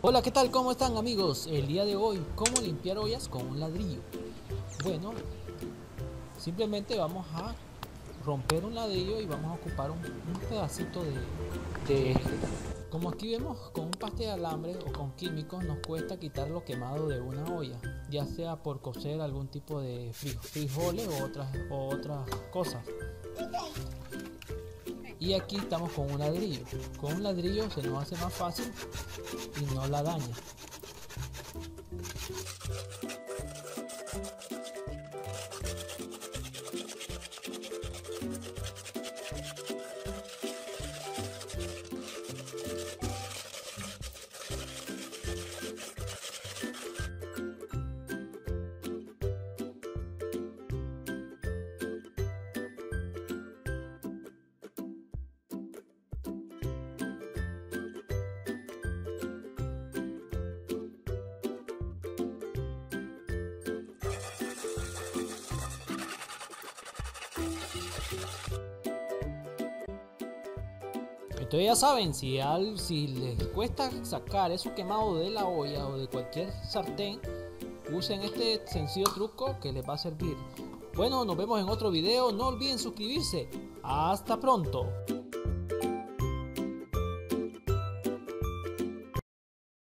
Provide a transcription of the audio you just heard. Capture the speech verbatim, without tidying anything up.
Hola, ¿qué tal? ¿Cómo están, amigos? El día de hoy, ¿cómo limpiar ollas con un ladrillo? Bueno, simplemente vamos a romper un ladrillo y vamos a ocupar un, un pedacito de, de este. Como aquí vemos, con un paste de alambre o con químicos nos cuesta quitar lo quemado de una olla, ya sea por cocer algún tipo de frijoles o otras, o otras cosas. Y aquí estamos con un ladrillo. Con un ladrillo se nos hace más fácil y no la daña. Entonces ya saben, si, al, si les cuesta sacar eso quemado de la olla o de cualquier sartén, usen este sencillo truco que les va a servir. Bueno, nos vemos en otro video. No olviden suscribirse. Hasta pronto.